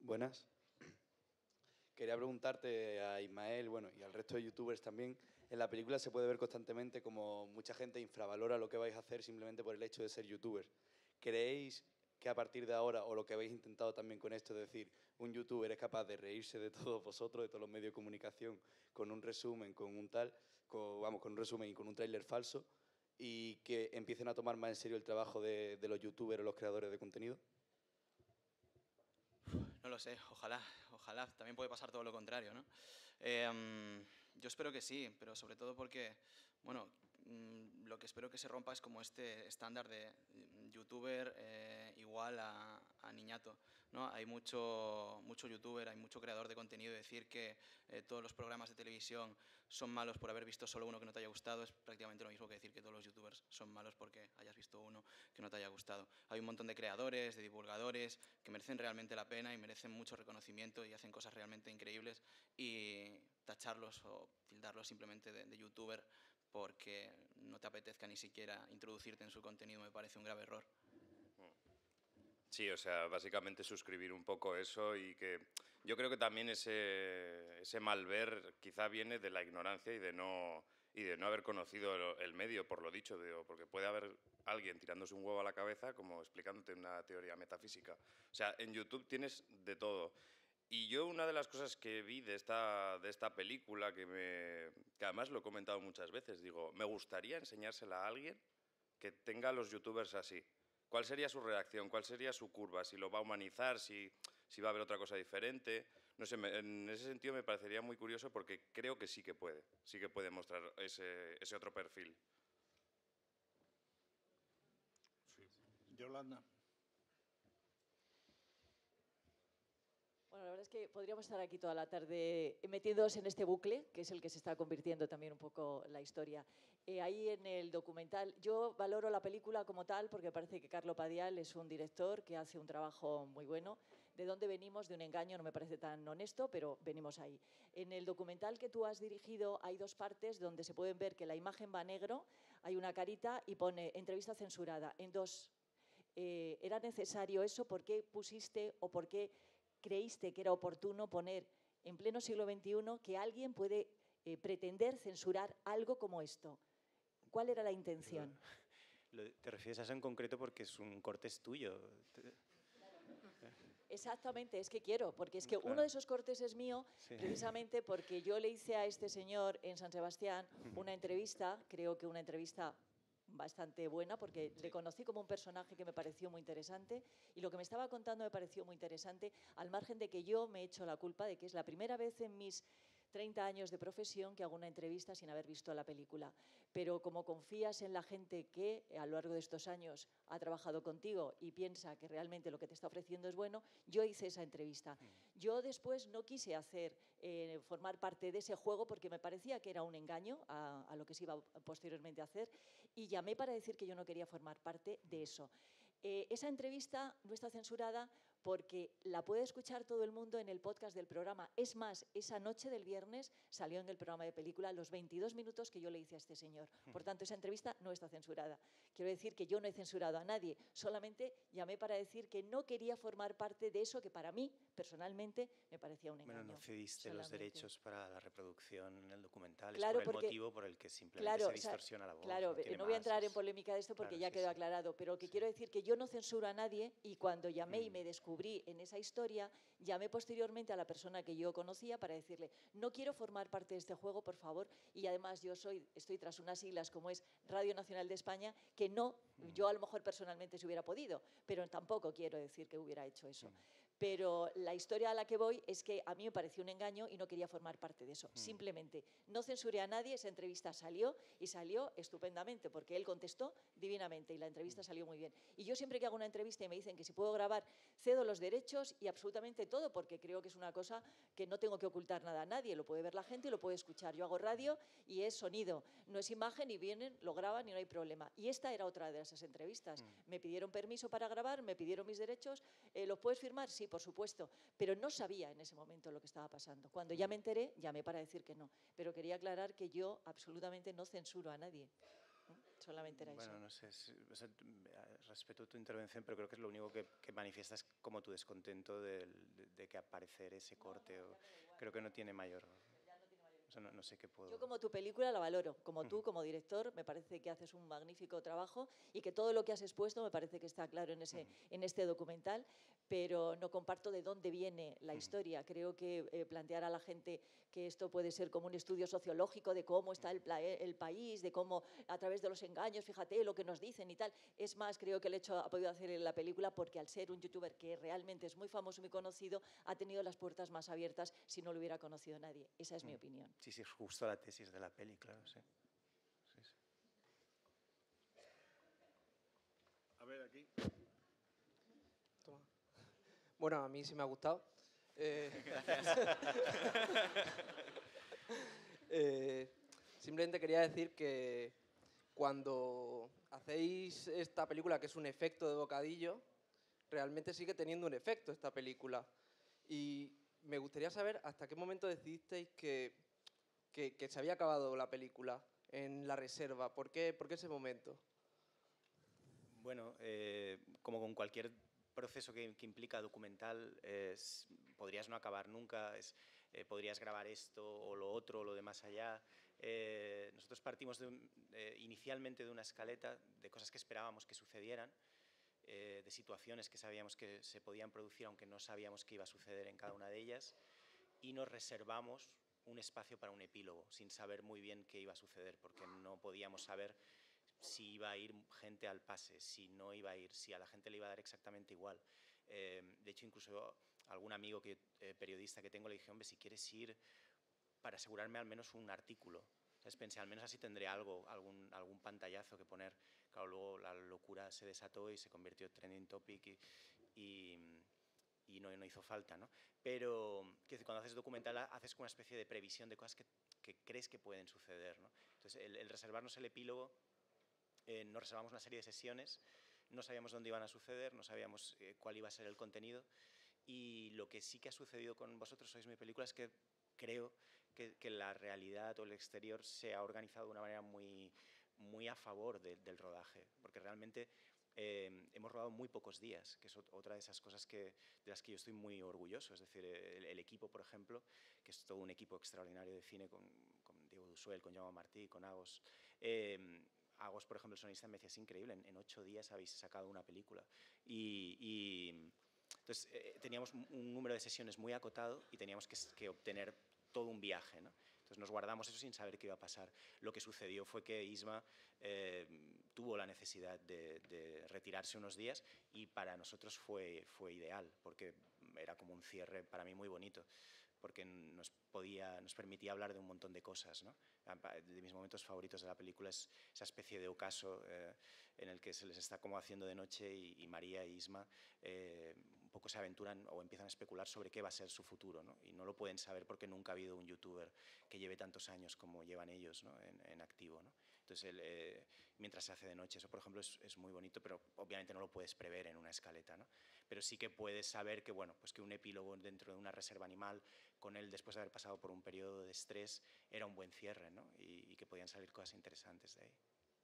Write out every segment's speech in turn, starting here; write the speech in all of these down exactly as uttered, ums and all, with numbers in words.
Buenas. Quería preguntarte a Ismael, bueno, y al resto de youtubers también, en la película se puede ver constantemente como mucha gente infravalora lo que vais a hacer simplemente por el hecho de ser youtubers. ¿Creéis que a partir de ahora, o lo que habéis intentado también con esto, es decir, un youtuber es capaz de reírse de todos vosotros, de todos los medios de comunicación, con un resumen, con un tal, con, vamos, con un resumen y con un tráiler falso, y que empiecen a tomar más en serio el trabajo de, de los youtubers o los creadores de contenido? No lo sé, ojalá, ojalá. También puede pasar todo lo contrario, ¿no? Eh, um, yo espero que sí, pero sobre todo porque, bueno, mm, lo que espero que se rompa es como este estándar de youtuber eh, igual a, a niñato, ¿no? Hay mucho, mucho youtuber, hay mucho creador de contenido, y decir que eh, todos los programas de televisión son malos por haber visto solo uno que no te haya gustado es prácticamente lo mismo que decir que todos los youtubers son malos porque hayas visto uno que no te haya gustado. Hay un montón de creadores, de divulgadores que merecen realmente la pena y merecen mucho reconocimiento y hacen cosas realmente increíbles, y tacharlos o tildarlos simplemente de, de youtuber porque no te apetezca ni siquiera introducirte en su contenido me parece un grave error. Sí, o sea, básicamente suscribir un poco eso, y que yo creo que también ese, ese mal ver quizá viene de la ignorancia y de no, y de no haber conocido el medio, por lo dicho, digo, porque puede haber alguien tirándose un huevo a la cabeza como explicándote una teoría metafísica. O sea, en YouTube tienes de todo. Y yo una de las cosas que vi de esta, de esta película, que, me, que además lo he comentado muchas veces, digo, me gustaría enseñársela a alguien que tenga a los youtubers así. ¿Cuál sería su reacción? ¿Cuál sería su curva? ¿Si lo va a humanizar? ¿Si, si va a haber otra cosa diferente? No sé, me, en ese sentido me parecería muy curioso, porque creo que sí que puede, sí que puede mostrar ese, ese otro perfil. Sí. Yolanda. Bueno, la verdad es que podríamos estar aquí toda la tarde metiéndonos en este bucle, que es el que se está convirtiendo también un poco la historia. Eh, ahí en el documental, yo valoro la película como tal porque parece que Carlo Padial es un director que hace un trabajo muy bueno. De dónde venimos, de un engaño, no me parece tan honesto, pero venimos ahí. En el documental que tú has dirigido hay dos partes donde se pueden ver que la imagen va a negro, hay una carita y pone entrevista censurada en dos. Eh, ¿Era necesario eso? ¿Por qué pusiste o por qué creíste que era oportuno poner en pleno siglo veintiuno que alguien puede eh, pretender censurar algo como esto? ¿Cuál era la intención? ¿Te refieres a eso en concreto porque es un cortes tuyo? Exactamente, es que quiero, porque es que Claro. uno de esos cortes es mío, Sí. precisamente porque yo le hice a este señor en San Sebastián una entrevista, creo que una entrevista bastante buena, porque le conocí como un personaje que me pareció muy interesante, y lo que me estaba contando me pareció muy interesante, al margen de que yo me he hecho la culpa de que es la primera vez en mis treinta años de profesión que hago una entrevista sin haber visto la película. Pero como confías en la gente que a lo largo de estos años ha trabajado contigo y piensa que realmente lo que te está ofreciendo es bueno, yo hice esa entrevista. Yo después no quise hacer, eh, formar parte de ese juego porque me parecía que era un engaño a, a lo que se iba posteriormente a hacer, y llamé para decir que yo no quería formar parte de eso. Eh, esa entrevista no está censurada porque la puede escuchar todo el mundo en el podcast del programa. Es más, esa noche del viernes salió en el programa de película los veintidós minutos que yo le hice a este señor. Por tanto, esa entrevista no está censurada. Quiero decir que yo no he censurado a nadie, solamente llamé para decir que no quería formar parte de eso que para mí, personalmente, me parecía un engaño. Bueno, no cediste solamente. los derechos para la reproducción en el documental, Claro, es por el porque, motivo por el que simplemente claro, se distorsiona o sea, la voz. Claro, no, no voy a entrar más, en polémica de esto porque claro, ya sí, quedó sí. aclarado, pero que Sí. quiero decir que yo no censuro a nadie, y cuando llamé Mm. y me descubrí en esa historia, llamé posteriormente a la persona que yo conocía para decirle, no quiero formar parte de este juego, por favor, y además yo soy, estoy tras unas siglas como es Radio Nacional de España, que no, mm. yo a lo mejor personalmente se hubiera podido, pero tampoco quiero decir que hubiera hecho eso. Mm. Pero la historia a la que voy es que a mí me pareció un engaño y no quería formar parte de eso. Mm. Simplemente no censuré a nadie, esa entrevista salió y salió estupendamente porque él contestó divinamente y la entrevista mm. salió muy bien. Y yo siempre que hago una entrevista y me dicen que si puedo grabar, cedo los derechos y absolutamente todo, porque creo que es una cosa que no tengo que ocultar nada a nadie, lo puede ver la gente y lo puede escuchar. Yo hago radio y es sonido, no es imagen, y vienen, lo graban y no hay problema. Y esta era otra de esas entrevistas. Mm. Me pidieron permiso para grabar, me pidieron mis derechos, eh, ¿los puedes firmar? Sí, por supuesto, pero no sabía en ese momento lo que estaba pasando. Cuando ya me enteré, llamé para decir que no, pero quería aclarar que yo absolutamente no censuro a nadie. ¿No? Solamente era bueno, eso. no sé, o sea, respeto tu intervención, pero creo que es lo único que, que manifiesta es como tu descontento del- de, de que aparecer ese corte. O, creo que no tiene mayor... O sea, no, no sé qué puedo... Yo como tu película la valoro, como tú, como director, me parece que haces un magnífico trabajo y que todo lo que has expuesto me parece que está claro en, ese, en este documental, pero no comparto de dónde viene la historia. Creo que eh, plantear a la gente que esto puede ser como un estudio sociológico de cómo está el, pla- el país, de cómo a través de los engaños, fíjate lo que nos dicen y tal. Es más, creo que el hecho ha podido hacer en la película porque al ser un youtuber que realmente es muy famoso, muy conocido, ha tenido las puertas más abiertas si no lo hubiera conocido nadie. Esa es mi opinión. Sí, sí, es justo la tesis de la peli, claro, sí. Sí, sí. A ver, aquí. Toma. Bueno, a mí sí me ha gustado. Eh, eh, simplemente quería decir que cuando hacéis esta película, que es un efecto de bocadillo, realmente sigue teniendo un efecto esta película. Y me gustaría saber hasta qué momento decidisteis que, que, que se había acabado la película en la reserva. ¿Por qué, por qué ese momento? Bueno, eh, como con cualquier proceso que, que implica documental, es, podrías no acabar nunca, es, eh, podrías grabar esto o lo otro o lo de más allá. Eh, nosotros partimos de un, eh, inicialmente de una escaleta de cosas que esperábamos que sucedieran, eh, de situaciones que sabíamos que se podían producir aunque no sabíamos qué iba a suceder en cada una de ellas, y nos reservamos un espacio para un epílogo sin saber muy bien qué iba a suceder, porque no podíamos saber si iba a ir gente al pase, si no iba a ir, si a la gente le iba a dar exactamente igual. Eh, de hecho, incluso algún amigo que, eh, periodista que tengo le dije, hombre, si quieres ir para asegurarme al menos un artículo. Entonces pensé, al menos así tendré algo, algún, algún pantallazo que poner. Claro, luego la locura se desató y se convirtió en trending topic y, y, y no, no hizo falta, ¿no? Pero que cuando haces documental haces como una especie de previsión de cosas que, que crees que pueden suceder, ¿no? Entonces, el, el reservarnos el epílogo, Eh, nos reservamos una serie de sesiones, no sabíamos dónde iban a suceder, no sabíamos eh, cuál iba a ser el contenido, y lo que sí que ha sucedido con Vosotros sois mi película es que creo que, que la realidad o el exterior se ha organizado de una manera muy, muy a favor de, del rodaje, porque realmente eh, hemos rodado muy pocos días, que es otra de esas cosas que, de las que yo estoy muy orgulloso. Es decir, el, el equipo, por ejemplo, que es todo un equipo extraordinario de cine con, con Diego Dusuel, con Jaume Martí, con Agos. Eh, Agos, por ejemplo, el sonista, me decía, es increíble, en, en ocho días habéis sacado una película. Y, y entonces eh, teníamos un número de sesiones muy acotado y teníamos que, que obtener todo un viaje, ¿no? Entonces nos guardamos eso sin saber qué iba a pasar. Lo que sucedió fue que Isma eh, tuvo la necesidad de, de retirarse unos días y para nosotros fue, fue ideal, porque era como un cierre para mí muy bonito, porque nos, podía, nos permitía hablar de un montón de cosas, ¿no? De mis momentos favoritos de la película es esa especie de ocaso eh, en el que se les está como haciendo de noche y, y María e Isma eh, un poco se aventuran o empiezan a especular sobre qué va a ser su futuro, ¿no? Y no lo pueden saber porque nunca ha habido un youtuber que lleve tantos años como llevan ellos, ¿no? en, en activo, ¿no? Entonces, el, eh, mientras se hace de noche, eso por ejemplo es, es muy bonito, pero obviamente no lo puedes prever en una escaleta, ¿no? Pero sí que puedes saber que, bueno, pues que un epílogo dentro de una reserva animal, con él después de haber pasado por un periodo de estrés, era un buen cierre, ¿no? Y, y que podían salir cosas interesantes de ahí.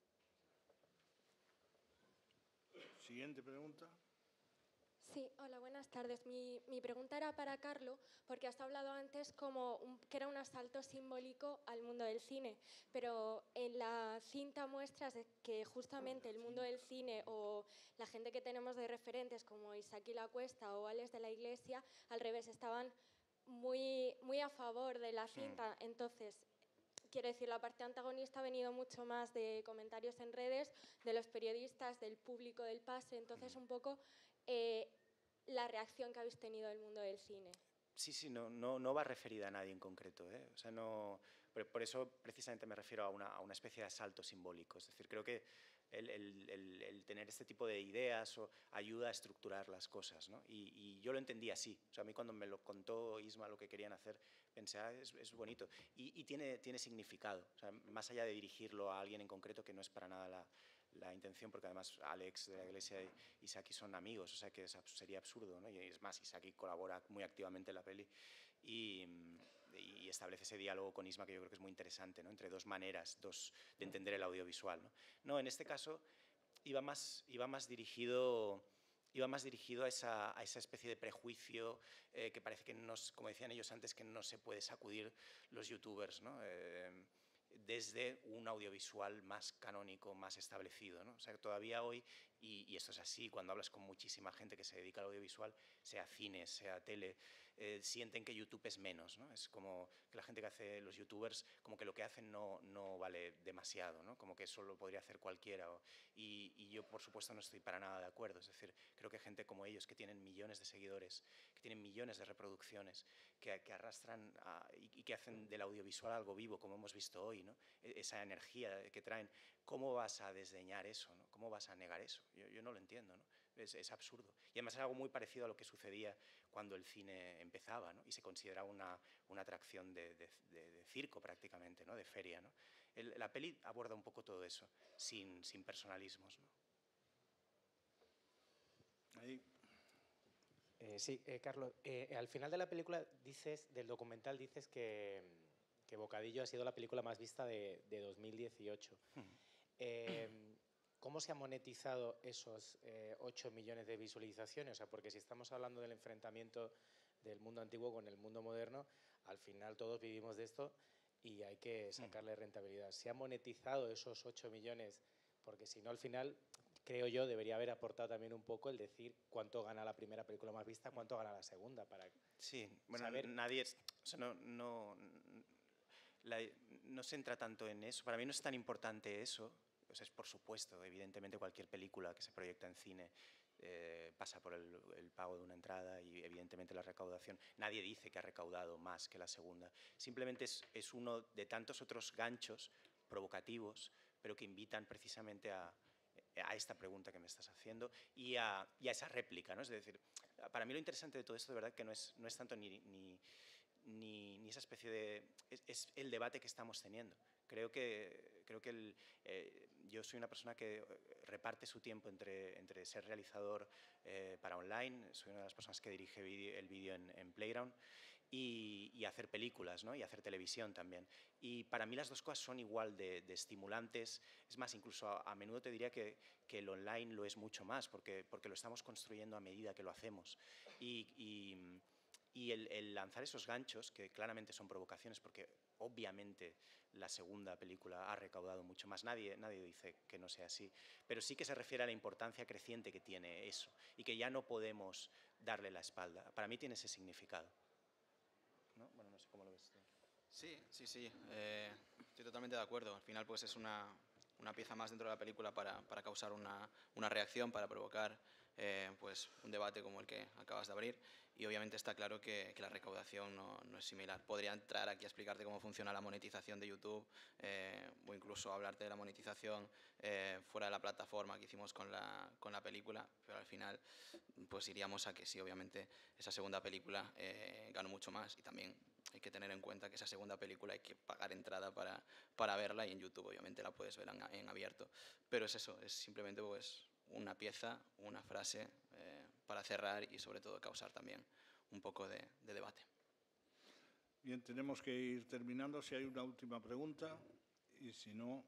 Siguiente pregunta. Sí, hola, buenas tardes. Mi, mi pregunta era para Carlo, porque has hablado antes como un, que era un asalto simbólico al mundo del cine, pero en la cinta muestras de que justamente el mundo del cine o la gente que tenemos de referentes como Isaki La Cuesta o Alex de la Iglesia, al revés, estaban muy, muy a favor de la cinta. Entonces, quiero decir, la parte antagonista ha venido mucho más de comentarios en redes, de los periodistas, del público del pase, entonces un poco eh, la reacción que habéis tenido del mundo del cine. Sí, sí, no, no, no va referida a nadie en concreto, ¿eh? O sea, no, por, por eso precisamente me refiero a una, a una especie de asalto simbólico. Es decir, creo que el, el, el, el tener este tipo de ideas o ayuda a estructurar las cosas, ¿no? Y, y yo lo entendí así. O sea, a mí cuando me lo contó Isma lo que querían hacer, pensé, ah, es, es bonito. Y, y tiene, tiene significado, o sea, más allá de dirigirlo a alguien en concreto, que no es para nada la, la intención, porque además Alex de la Iglesia y Isaki son amigos, o sea que es, sería absurdo, ¿no? Y es más, Isaki colabora muy activamente en la peli y, y establece ese diálogo con Isma que yo creo que es muy interesante, ¿no? Entre dos maneras dos, de entender el audiovisual, ¿no? No, en este caso iba más, iba más dirigido... Iba más dirigido a esa, a esa especie de prejuicio eh, que parece que, nos, como decían ellos antes, que no se puede sacudir los youtubers, ¿no? Eh, desde un audiovisual más canónico, más establecido, ¿no? O sea, que todavía hoy, y, y esto es así, cuando hablas con muchísima gente que se dedica al audiovisual, sea cine, sea tele, eh, sienten que YouTube es menos, ¿no? Es como que la gente que hace los youtubers, como que lo que hacen no, no vale demasiado, ¿no? Como que eso lo podría hacer cualquiera. O, y, y yo, por supuesto, no estoy para nada de acuerdo. Es decir, creo que gente como ellos, que tienen millones de seguidores, que tienen millones de reproducciones, que, que arrastran a, y, y que hacen del audiovisual algo vivo, como hemos visto hoy, ¿no? Esa energía que traen, ¿cómo vas a desdeñar eso, ¿no? ¿Cómo vas a negar eso? Yo, yo no lo entiendo, ¿no? Es, es absurdo. Y además es algo muy parecido a lo que sucedía cuando el cine empezaba, ¿no? Y se consideraba una, una atracción de, de, de, de circo prácticamente, ¿no? De feria, ¿no? El, la peli aborda un poco todo eso, sin, sin personalismos, ¿no? Ahí. Eh, sí, eh, Carlos, eh, al final de la película dices, del documental dices que, que Bocadillo ha sido la película más vista de, de dos mil dieciocho. Hmm. Eh, ¿Cómo se ha monetizado esos eh, ocho millones de visualizaciones? O sea, porque si estamos hablando del enfrentamiento del mundo antiguo con el mundo moderno, al final todos vivimos de esto y hay que sacarle rentabilidad. ¿Se ha monetizado esos ocho millones? Porque si no, al final, creo yo, debería haber aportado también un poco el decir cuánto gana la primera película más vista, cuánto gana la segunda, para sí, bueno, saber... nadie... O sea, no, no, la, no se entra tanto en eso. Para mí no es tan importante eso. O sea, es por supuesto, evidentemente cualquier película que se proyecta en cine eh, pasa por el, el pago de una entrada y evidentemente la recaudación. Nadie dice que ha recaudado más que la segunda. Simplemente es, es uno de tantos otros ganchos provocativos, pero que invitan precisamente a, a esta pregunta que me estás haciendo y a, y a esa réplica, ¿no? Es decir, para mí lo interesante de todo esto, de verdad, que no es, no es tanto ni, ni, ni, ni esa especie de... Es, es el debate que estamos teniendo. Creo que, creo que el, eh, yo soy una persona que reparte su tiempo entre, entre ser realizador eh, para online, soy una de las personas que dirige video, el vídeo en, en Playground, y, y hacer películas, ¿no? Y hacer televisión también. Y para mí las dos cosas son igual de, de estimulantes. Es más, incluso a, a menudo te diría que, que el online lo es mucho más, porque, porque lo estamos construyendo a medida que lo hacemos. Y... y Y el, el lanzar esos ganchos, que claramente son provocaciones, porque obviamente la segunda película ha recaudado mucho más, nadie, nadie dice que no sea así, pero sí que se refiere a la importancia creciente que tiene eso, y que ya no podemos darle la espalda. Para mí tiene ese significado. ¿No? Bueno, no sé cómo lo ves tú. Sí, sí, sí, eh, estoy totalmente de acuerdo. Al final pues es una, una pieza más dentro de la película para, para causar una, una reacción, para provocar eh, pues un debate como el que acabas de abrir. Y obviamente está claro que, que la recaudación no, no es similar. Podría entrar aquí a explicarte cómo funciona la monetización de YouTube eh, o incluso hablarte de la monetización eh, fuera de la plataforma que hicimos con la, con la película, pero al final pues iríamos a que sí, obviamente esa segunda película eh, ganó mucho más y también hay que tener en cuenta que esa segunda película hay que pagar entrada para, para verla y en YouTube obviamente la puedes ver en, en abierto. Pero es eso, es simplemente pues una pieza, una frase eh, para cerrar y sobre todo causar también un poco de, de debate. Bien, tenemos que ir terminando. Si hay una última pregunta y si no...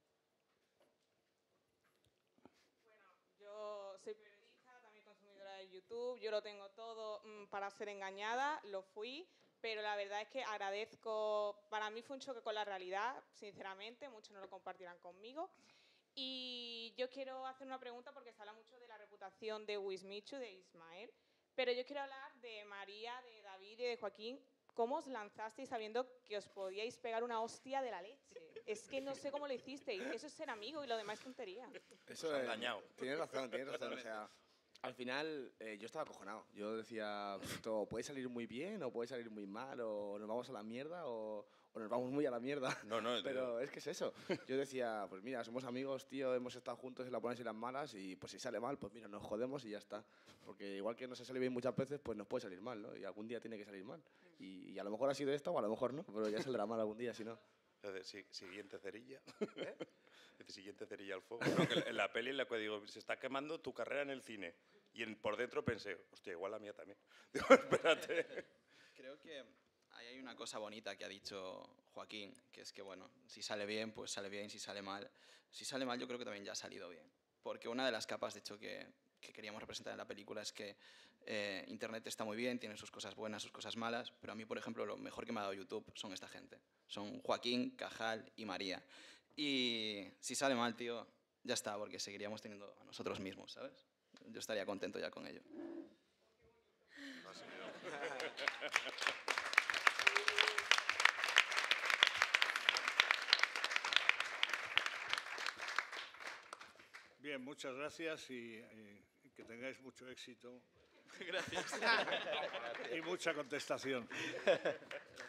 Bueno, yo soy periodista, también consumidora de YouTube. Yo lo tengo todo mmm, para ser engañada, lo fui, pero la verdad es que agradezco... Para mí fue un choque con la realidad, sinceramente, muchos no lo compartirán conmigo. Y yo quiero hacer una pregunta porque se habla mucho de la reputación de Wismichu, de Ismael, pero yo quiero hablar de María, de David y de Joaquín. ¿Cómo os lanzasteis sabiendo que os podíais pegar una hostia de la leche? Es que no sé cómo lo hicisteis. Eso es ser amigo y lo demás es tontería. Eso es engañado. Tienes razón, tienes razón. O sea, al final eh, yo estaba acojonado. Yo decía, esto puede salir muy bien o puede salir muy mal, o nos vamos a la mierda o... o nos vamos muy a la mierda. No, no, pero tío. Es que es eso. Yo decía, pues mira, somos amigos, tío, hemos estado juntos en las buenas y las malas y pues si sale mal, pues mira, nos jodemos y ya está. Porque igual que nos ha salido bien muchas veces, pues nos puede salir mal, ¿no? Y algún día tiene que salir mal. Y, y a lo mejor ha sido esto o a lo mejor no, pero ya saldrá mal algún día, si no. Siguiente cerilla. ¿Eh? Siguiente cerilla al fuego. No, que en la peli en la que digo, se está quemando tu carrera en el cine. Y en, por dentro pensé, hostia, igual la mía también. Digo, espérate. Creo que ahí hay una cosa bonita que ha dicho Joaquín, que es que, bueno, si sale bien, pues sale bien, si sale mal. Si sale mal, yo creo que también ya ha salido bien. porque una de las capas, de hecho, que, que queríamos representar en la película es que eh, Internet está muy bien, tiene sus cosas buenas, sus cosas malas, pero a mí, por ejemplo, lo mejor que me ha dado YouTube son esta gente. Son Joaquín, Cajal y María. Y si sale mal, tío, ya está, porque seguiríamos teniendo a nosotros mismos, ¿sabes? Yo estaría contento ya con ello. Bien, muchas gracias y, y que tengáis mucho éxito. Gracias. Y mucha contestación.